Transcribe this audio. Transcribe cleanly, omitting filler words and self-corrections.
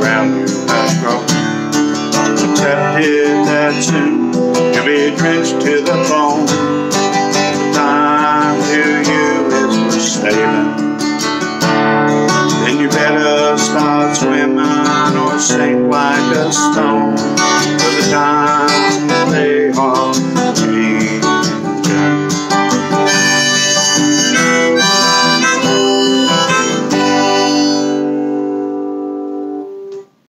around you has grown. Accepted that soon you'll be drenched to the bone. The time to you is for saving. Then you better start swimming or sink like a stone.